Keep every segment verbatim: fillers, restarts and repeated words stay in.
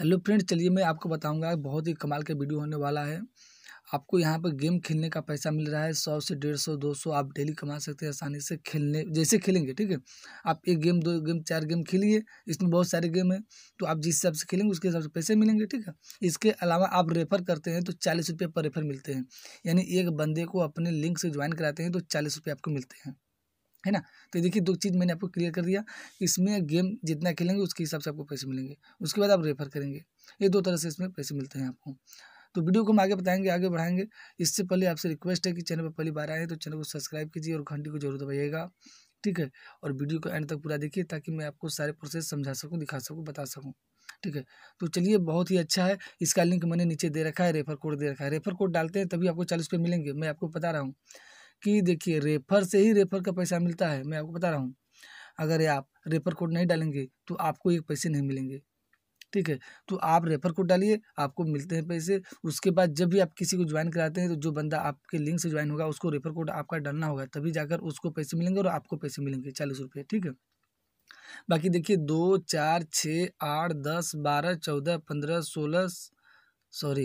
Hello friends, चलिए मैं आपको बताऊंगा, बहुत ही कमाल का वीडियो होने वाला है। आपको यहाँ पर गेम खेलने का पैसा मिल रहा है सौ से डेढ़ सौ दो सौ आप डेली कमा सकते हैं आसानी से। खेलने जैसे खेलेंगे, ठीक है, आप एक गेम दो गेम चार गेम खेलिए, इसमें बहुत सारे गेम हैं, तो आप जिस हिसाब से खेलेंगे उसके हिसाब से पैसे मिलेंगे, ठीक है। इसके अलावा आप रेफर करते हैं तो चालीस रुपये पर रेफर मिलते हैं, यानी एक बंदे को अपने लिंक से ज्वाइन कराते हैं तो चालीस रुपये आपको मिलते हैं, है ना। तो देखिए, दो चीज़ मैंने आपको क्लियर कर दिया। इसमें गेम जितना खेलेंगे उसके हिसाब से आपको पैसे मिलेंगे, उसके बाद आप रेफर करेंगे। ये दो तरह से इसमें पैसे मिलते हैं आपको। तो वीडियो को हम आगे बताएंगे, आगे बढ़ाएंगे। इससे पहले आपसे रिक्वेस्ट है कि चैनल पर पहली बार आए हैं तो चैनल को सब्सक्राइब कीजिए और घंटी को जरूर दबाइएगा, ठीक है। और वीडियो को एंड तक पूरा देखिए ताकि मैं आपको सारे प्रोसेस समझा सकूँ, दिखा सकूँ, बता सकूँ, ठीक है। तो चलिए, बहुत ही अच्छा है। इसका लिंक मैंने नीचे दे रखा है, रेफर कोड दे रखा है। रेफर कोड डालते हैं तभी आपको चालीस रुपये मिलेंगे। मैं आपको बता रहा हूँ कि देखिए, रेफर से ही रेफर का पैसा मिलता है, मैं आपको बता रहा हूँ। अगर आप रेफर कोड नहीं डालेंगे तो आपको एक पैसे नहीं मिलेंगे, ठीक है। तो आप रेफर कोड डालिए, आपको मिलते हैं पैसे। उसके बाद जब भी आप किसी को ज्वाइन कराते हैं तो जो बंदा आपके लिंक से ज्वाइन होगा उसको रेफर कोड आपका डालना होगा, तभी जाकर उसको पैसे मिलेंगे और आपको पैसे मिलेंगे चालीस रुपये, ठीक है। बाकी देखिए, दो चार छः आठ दस बारह चौदह पंद्रह सोलह, सॉरी,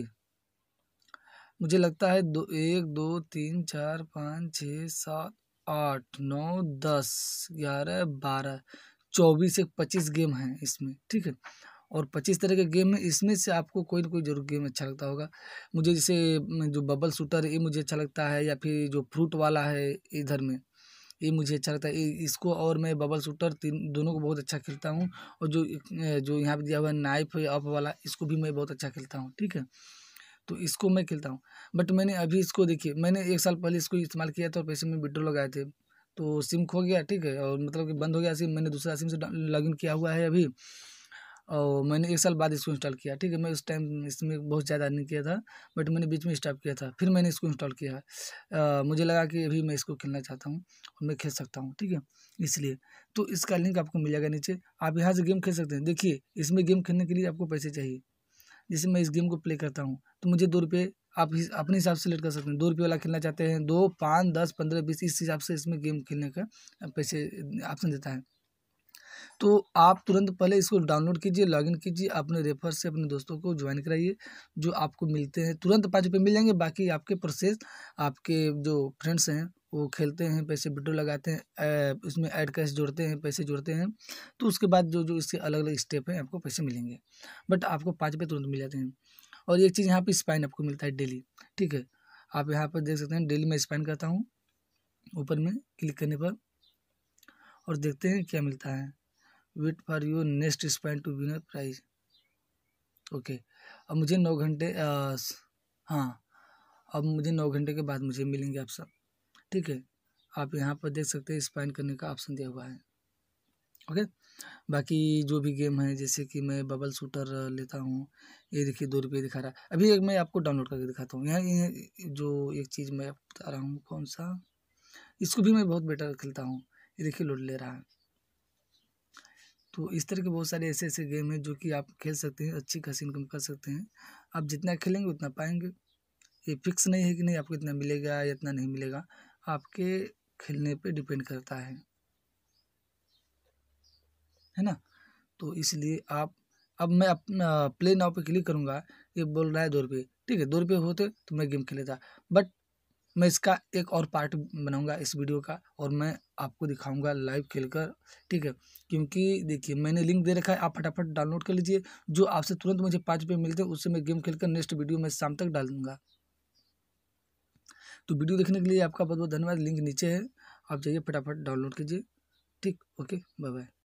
मुझे लगता है दो एक दो तीन चार पाँच छः सात आठ नौ दस ग्यारह बारह चौबीस से पच्चीस गेम हैं इसमें, ठीक है। और पच्चीस तरह के गेम में इसमें से आपको कोई ना कोई जरूर गेम अच्छा लगता होगा। मुझे जैसे म, जो बबल शूटर है ये मुझे अच्छा लगता है, या फिर जो फ्रूट वाला है इधर में, ये मुझे अच्छा लगता है। इ- इसको और मैं बबल शूटर तीन दोनों को बहुत अच्छा खेलता हूँ। और जो अ, जो यहाँ पे दिया हुआ है नाइफ अप वाला, इसको भी मैं बहुत अच्छा खेलता हूँ, ठीक है। तो इसको मैं खेलता हूँ। बट मैंने अभी इसको देखिए, मैंने एक साल पहले इसको इस्तेमाल किया था और पैसे में विड्रॉ लगाए थे, तो सिम खो गया, ठीक है, और मतलब कि बंद हो गया सिम। मैंने दूसरा सिम से लॉगिन किया हुआ है अभी, और मैंने एक साल बाद इसको इंस्टॉल किया, ठीक है। मैं उस टाइम इसमें बहुत ज़्यादा नहीं किया था, बट मैंने बीच में स्टॉप किया था, फिर मैंने इसको इंस्टॉल किया है। अ, मुझे लगा कि अभी मैं इसको खेलना चाहता हूँ और मैं खेल सकता हूँ, ठीक है, इसलिए। तो इसका लिंक आपको मिल जाएगा नीचे, आप यहाँ से गेम खेल सकते हैं। देखिए, इसमें गेम खेलने के लिए आपको पैसे चाहिए। जैसे मैं इस गेम को प्ले करता हूँ तो मुझे दो रुपये, आप इस- अपने हिसाब से सेलेक्ट कर सकते हैं। दो रुपये वाला खेलना चाहते हैं, दो पाँच दस पंद्रह बीस, इस हिसाब से इसमें गेम खेलने का पैसे ऑप्शन देता है। तो आप तुरंत पहले इसको डाउनलोड कीजिए, लॉगिन कीजिए, अपने रेफर से अपने दोस्तों को ज्वाइन कराइए। जो आपको मिलते हैं तुरंत पाँच रुपये मिल जाएंगे। बाकी आपके प्रोसेस, आपके जो फ्रेंड्स हैं वो खेलते हैं, पैसे विड्रॉ लगाते हैं, ऐ- उसमें ऐड कैश जोड़ते हैं, पैसे जोड़ते हैं, तो उसके बाद जो जो इसके अलग अलग स्टेप हैं आपको पैसे मिलेंगे। बट आपको पाँच रुपये तुरंत मिल जाते हैं। और एक चीज़ यहाँ पे स्पाइन आपको मिलता है डेली, ठीक है। आप यहाँ पर देख सकते हैं, डेली मैं स्पाइन करता हूँ, ऊपर में क्लिक करने पर, और देखते हैं क्या मिलता है। Wait for your next spin to winner prize, okay. अब मुझे नौ घंटे अ, स- हाँ, अब मुझे नौ घंटे के बाद मुझे मिलेंगे आप सब, ठीक है। आप यहाँ पर देख सकते हैं स्पाइन करने का ऑप्शन दिया हुआ है, ओके। बाकी जो भी गेम है, जैसे कि मैं बबल शूटर लेता हूँ, ये देखिए दो रुपये दिखा रहा है। अभी एक मैं आपको डाउनलोड करके दिखाता हूँ। यहाँ ये जो एक चीज़ मैं आपको बता रहा हूँ, कौन सा, इसको भी मैं बहुत बेटर खेलता हूँ। ये देखिए लोड ले रहा है। तो इस तरह के बहुत सारे ऐसे ऐसे गेम हैं जो कि आप खेल सकते हैं, अच्छी खासी इनकम कर सकते हैं। आप जितना खेलेंगे उतना पाएंगे। ये फिक्स नहीं है कि नहीं आपको इतना मिलेगा या इतना नहीं मिलेगा, आपके खेलने पे डिपेंड करता है है ना। तो इसलिए आप, अब मैं अपना प्ले नाउ पे क्लिक करूँगा, ये बोल रहा है दो रुपये, ठीक है। दो रुपये होते तो मैं गेम खेल लेता, बट मैं इसका एक और पार्ट बनाऊंगा इस वीडियो का, और मैं आपको दिखाऊंगा लाइव खेलकर, ठीक है। क्योंकि देखिए, मैंने लिंक दे रखा है, आप फटाफट डाउनलोड कर लीजिए। जो आपसे तुरंत मुझे पाँच रुपये मिलते हैं उससे मैं गेम खेलकर नेक्स्ट वीडियो में शाम तक डाल दूंगा। तो वीडियो देखने के लिए आपका बहुत बहुत धन्यवाद। लिंक नीचे है, आप जाइए फटाफट डाउनलोड कीजिए, ठीक, ओके, बाय बाय।